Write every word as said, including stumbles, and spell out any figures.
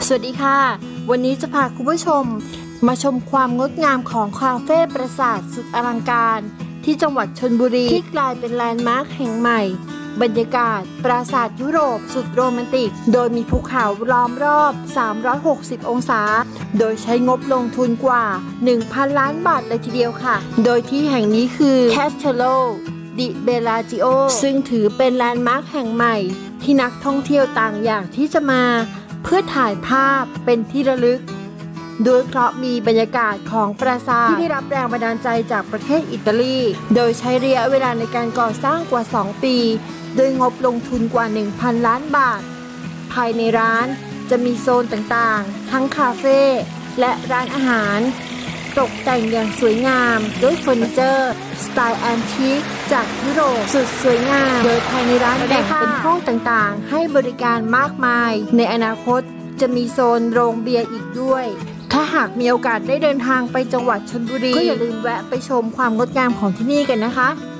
สวัสดีค่ะวันนี้จะพาคุณผู้ชมมาชมความงดงามของคาเฟ่ปราสาทสุดอลังการที่จังหวัดชลบุรีที่กลายเป็นแลนด์มาร์คแห่งใหม่บรรยากาศปราสาทยุโรปสุดโรแมนติกโดยมีภูเขาล้อมรอบสามร้อยหกสิบองศาโดยใช้งบลงทุนกว่า หนึ่งพัน ล้านบาทเลยทีเดียวค่ะโดยที่แห่งนี้คือ Castello di Bellagio ซึ่งถือเป็นแลนด์มาร์คแห่งใหม่ที่นักท่องเที่ยวต่างอยากที่จะมาเพื่อถ่ายภาพเป็นที่ระลึกโดยเพราะมีบรรยากาศของปราสาทที่ได้รับแรงบันดาลใจจากประเทศอิตาลีโดยใช้ระยะเวลาในการก่อสร้างกว่าสองปีโดยงบลงทุนกว่า หนึ่งพัน ล้านบาทภายในร้านจะมีโซนต่างๆทั้งคาเฟ่และร้านอาหารตกแต่งอย่างสวยงามด้วยเฟอร์นิเจอร์สไตล์แอนทิคจากยุโรปสุดสวยงามโดยภายในร้านแบ่งเป็นห้องต่างๆให้บริการมากมายในอนาคตจะมีโซนโรงเบียร์อีกด้วยถ้าหากมีโอกาสได้เดินทางไปจังหวัดชลบุรีก็อย่าลืมแวะไปชมความงดงามของที่นี่กันนะคะ